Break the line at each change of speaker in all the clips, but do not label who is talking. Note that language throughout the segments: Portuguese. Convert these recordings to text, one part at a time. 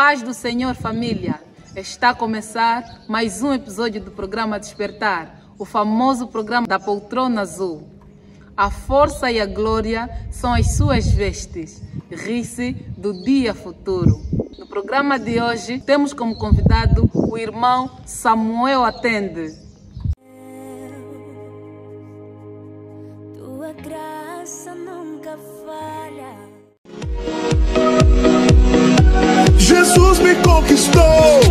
paz do Senhor, família! Está a começar mais um episódio do programa Despertar, o famoso programa da poltrona azul. A força e a glória são as suas vestes, ri-se do dia futuro. No programa de hoje, temos como convidado o irmão Samuel Atende.
Tua graça nunca falha.
Jesus me conquistou,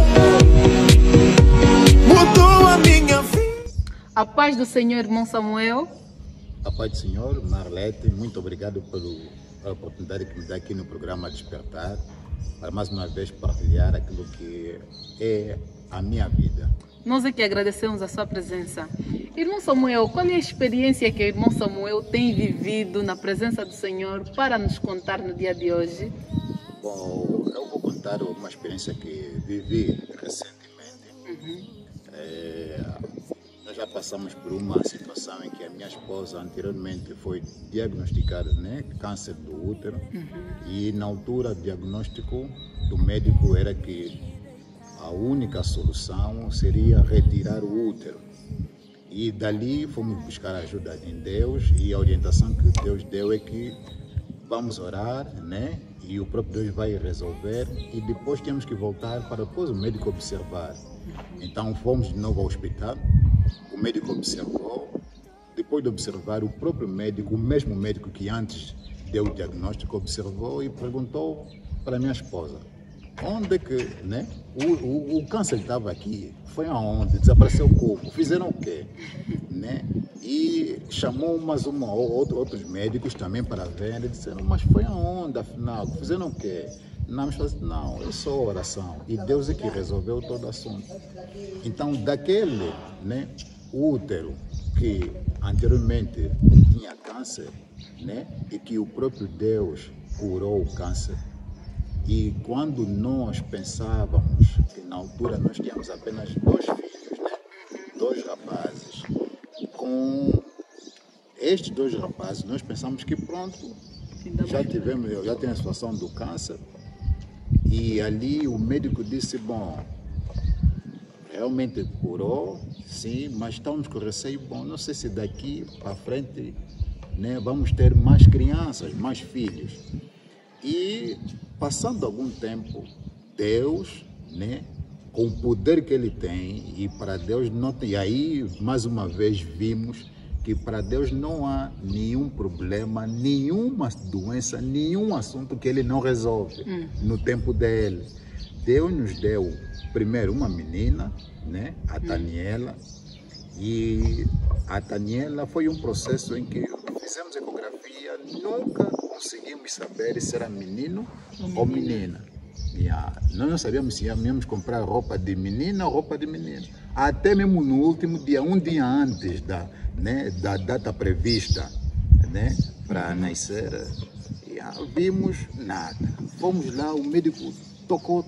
mudou a minha vida.
A paz do Senhor, irmão Samuel.
A paz do Senhor, Marlete, muito obrigado pela oportunidade que me dá aqui no programa Despertar, para mais uma vez partilhar aquilo que é a minha vida.
Nós é que agradecemos a sua presença. Irmão Samuel, qual é a experiência que o irmão Samuel tem vivido na presença do Senhor para nos contar no dia de hoje?
Bom, eu vou contar uma experiência que vivi recentemente. Nós já passamos por uma situação em que a minha esposa anteriormente foi diagnosticada, câncer do útero, e na altura o diagnóstico do médico era que a única solução seria retirar o útero. E dali fomos buscar ajuda em Deus, e a orientação que Deus deu é que vamos orar, e o próprio Deus vai resolver, e depois temos que voltar para depois o médico observar. Então fomos de novo ao hospital, o médico observou, depois de observar o próprio médico, o mesmo médico que antes deu o diagnóstico, observou e perguntou para a minha esposa: onde é que, o câncer estava aqui, foi aonde, desapareceu como, fizeram o quê, E chamou outros médicos também para ver, e disseram: mas foi aonde, afinal, fizeram o quê? Não, é só oração, e Deus é que resolveu todo o assunto. Então, daquele, útero que anteriormente tinha câncer, e que o próprio Deus curou o câncer. E quando nós pensávamos que na altura nós tínhamos apenas 2 filhos, 2 rapazes, com estes 2 rapazes nós pensamos que pronto, já tem a situação do câncer, e ali o médico disse: bom, realmente curou, sim, mas estamos com receio, bom, não sei se daqui para frente vamos ter mais crianças, mais filhos. E passando algum tempo, Deus, com o poder que Ele tem, e para Deus não tem, e aí mais uma vez vimos que para Deus não há nenhum problema, nenhuma doença, nenhum assunto que Ele não resolve no tempo dele. Deus nos deu primeiro uma menina, a Daniela, e a Daniela foi um processo em que fizemos ecografia, nunca conseguimos saber se era menino ou menina. Nós não sabíamos se íamos comprar roupa de menina ou roupa de menino. Até mesmo no último dia, um dia antes da data prevista para nascer, vimos nada. Fomos lá, o médico tocou.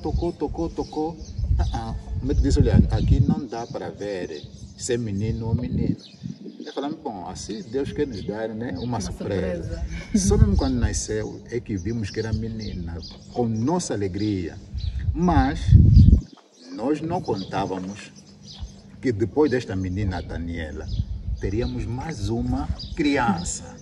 O médico disse: olha, aqui não dá para ver se é menino ou menina. E falamos: bom, assim Deus quer nos dar uma surpresa. Só mesmo quando nasceu é que vimos que era menina, com nossa alegria. Mas nós não contávamos que depois desta menina Daniela teríamos mais uma criança.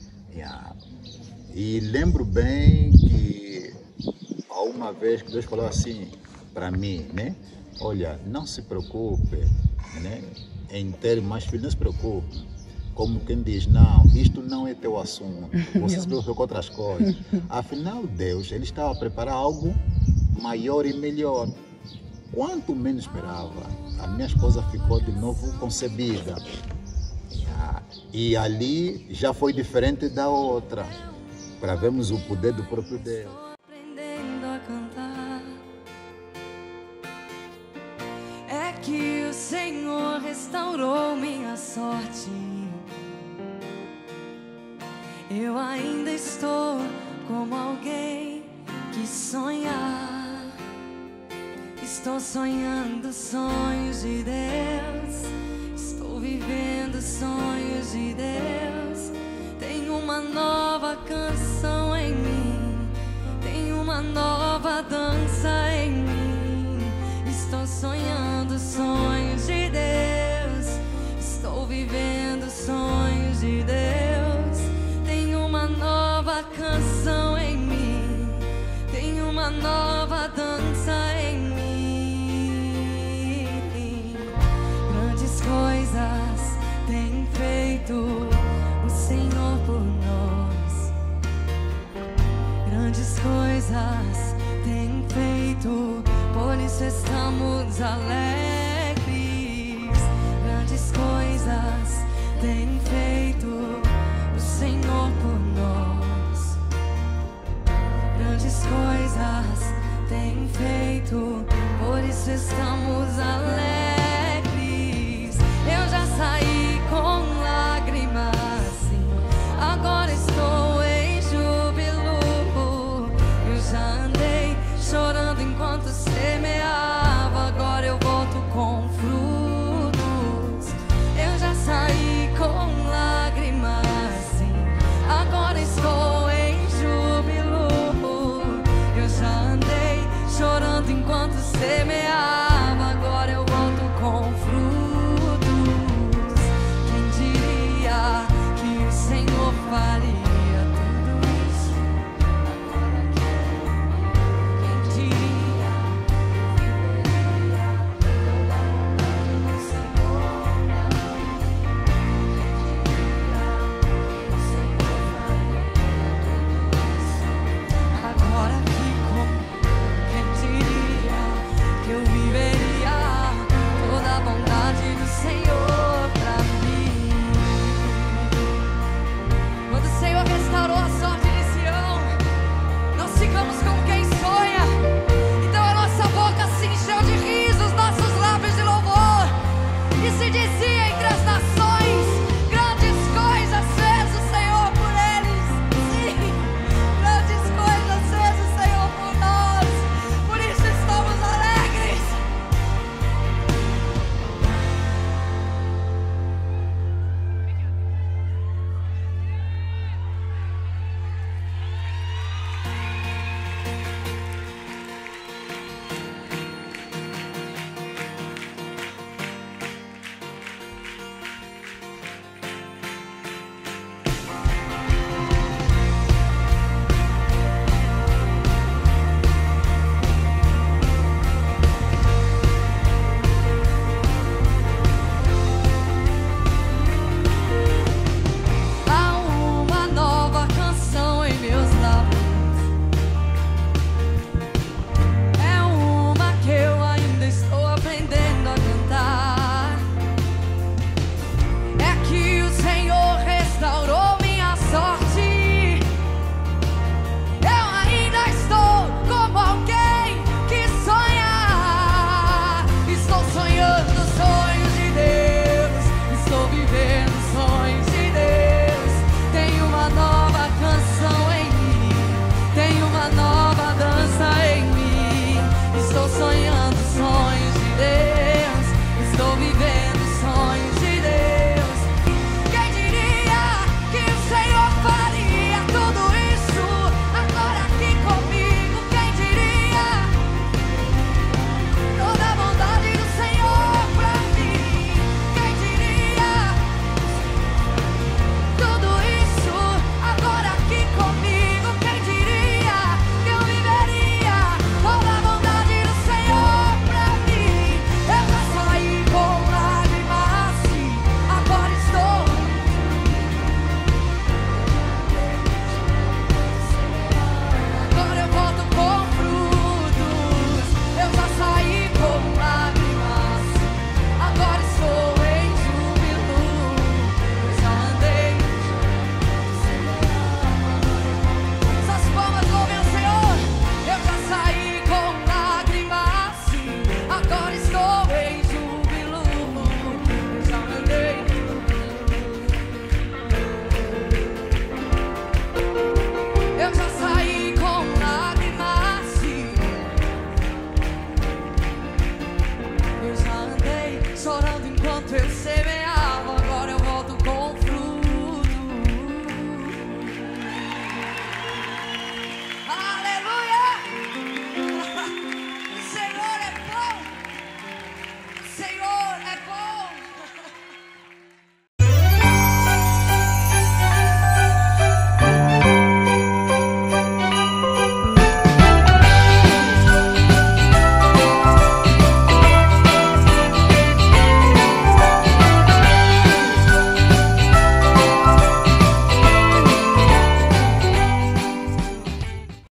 E lembro bem que há uma vez que Deus falou assim para mim, olha, não se preocupe, em ter mais filhos, não se preocupe. Como quem diz: não, isto não é teu assunto, você se preocupa com outras coisas. Afinal, Deus, Ele estava a preparar algo maior e melhor. Quanto menos esperava, a minha esposa ficou de novo concebida. E ali já foi diferente da outra, para vermos o poder do próprio Deus.
Aprendendo a cantar, é que o Senhor restaurou minha sorte. Eu ainda estou como alguém que sonha. Estou sonhando sonhos de Deus.